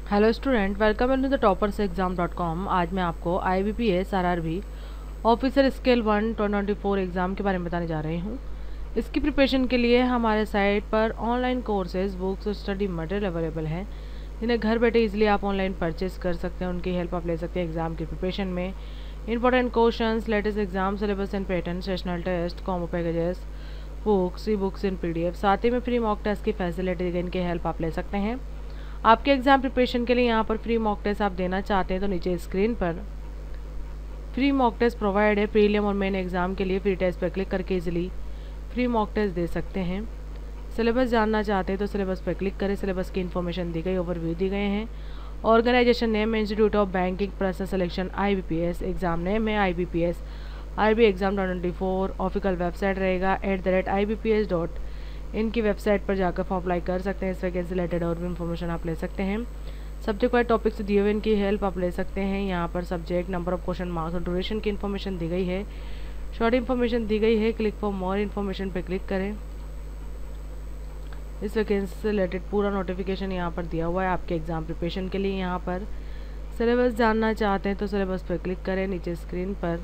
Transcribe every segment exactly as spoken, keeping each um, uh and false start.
Hello student, welcome into the toppers exam dot com. आज मैं आपको I B P S R R B officer scale one twenty four exam के बारे में बताने जा रही हूँ। इसकी प्रिपरेशन के लिए हमारे साइट पर ऑनलाइन कोर्सेज, बुक्स और स्टडी मटेरियल अवेलेबल हैं, जिन्हें घर बैठे इजीली आप ऑनलाइन परचेज कर सकते हैं। उनकी हेल्प आप ले सकते हैं एग्जाम की प्रिपरेशन में। Important questions, latest exam syllabus and pattern, sessional test, combo packages, books, e books in P D F, साथ ही में फ्री मॉक टेस्ट की फैसिलिटी, इनकी हेल्प आप ले सकते हैं। आपके एग्ज़ाम प्रिपरेशन के लिए यहाँ पर फ्री मॉक टेस्ट आप देना चाहते हैं तो नीचे स्क्रीन पर फ्री मॉक टेस्ट प्रोवाइड है। प्रीलिम और मेन एग्ज़ाम के लिए फ्री टेस्ट पर क्लिक करके इजीली फ्री मॉक टेस्ट दे सकते हैं। सिलेबस जानना चाहते हैं तो सिलेबस पर क्लिक करें। सिलेबस की इन्फॉर्मेशन दी गई, ओवरव्यू दी गए हैं। Organisation name institute of banking personnel selection I B P S, exam name है I B P S R B exam twenty four. Official website रहेगा at the rate I B P S dot इनकी website पर जाकर form apply कर सकते हैं। इस vacancy related और भी इन्फॉर्मेशन आप ले सकते हैं। सब्जेक्ट वाइज टॉपिक से दिए हुए इनकी हेल्प आप ले सकते हैं। यहाँ पर subject, number of question, marks और ड्यूरेशन की इन्फॉर्मेशन दी गई है। शॉर्ट इन्फॉर्मेशन दी गई है। क्लिक फॉर मोर इन्फॉर्मेशन पे क्लिक करें। इस वैकेंसी से रिलेटेड पूरा नोटिफिकेशन यहाँ पर दिया हुआ है आपके एग्ज़ाम प्रिपरेशन के लिए। यहाँ पर सिलेबस जानना चाहते हैं तो सिलेबस पर क्लिक करें। नीचे स्क्रीन पर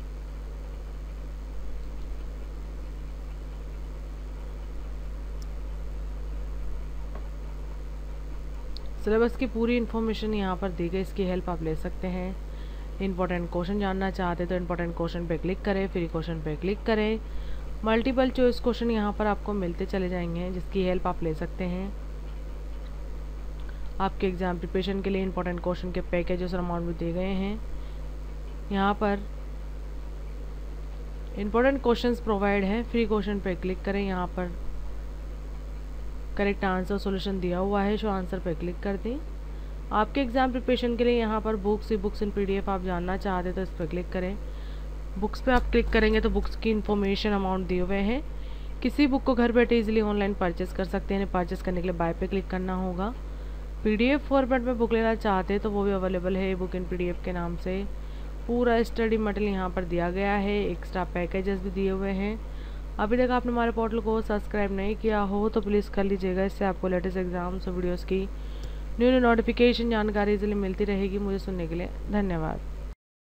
सिलेबस की पूरी इन्फॉर्मेशन यहाँ पर दी गई, इसकी हेल्प आप ले सकते हैं। इंपॉर्टेंट क्वेश्चन जानना चाहते हैं तो इंपॉर्टेंट क्वेश्चन पे क्लिक करें, फ्री क्वेश्चन पे क्लिक करें। मल्टीपल चॉइस क्वेश्चन यहाँ पर आपको मिलते चले जाएंगे, जिसकी हेल्प आप ले सकते हैं। आपके एग्ज़ाम प्रिपरेशन के लिए इंपॉर्टेंट क्वेश्चन के पैकेजेस और अमाउंट भी दिए गए हैं। यहाँ पर इंपॉर्टेंट क्वेश्चन प्रोवाइड है। फ्री क्वेश्चन पे क्लिक करें। यहाँ पर करेक्ट आंसर सॉल्यूशन दिया हुआ है, शो आंसर पर क्लिक कर दें। आपके एग्ज़ाम प्रिपरेशन के लिए यहाँ पर books, e books in PDF आप जानना चाहते तो इस पर क्लिक करें। बुक्स पे आप क्लिक करेंगे तो बुक्स की इन्फॉर्मेशन, अमाउंट दिए हुए हैं। किसी बुक को घर बैठे इजीली ऑनलाइन परचेस कर सकते हैं। परचेस करने के लिए बाय पे क्लिक करना होगा। पीडीएफ फॉर्मेट में बुक लेना चाहते हैं तो वो भी अवेलेबल है, बुक इन पीडीएफ के नाम से। पूरा स्टडी मटेरियल यहाँ पर दिया गया है। एक्स्ट्रा पैकेजेस भी दिए हुए हैं। अभी तक आपने हमारे पोर्टल को सब्सक्राइब नहीं किया हो तो प्लीज़ कर लीजिएगा। इससे आपको लेटेस्ट एग्जाम्स और वीडियोस की न्यू न्यू नोटिफिकेशन, जानकारी इजीली मिलती रहेगी। मुझे सुनने के लिए धन्यवाद।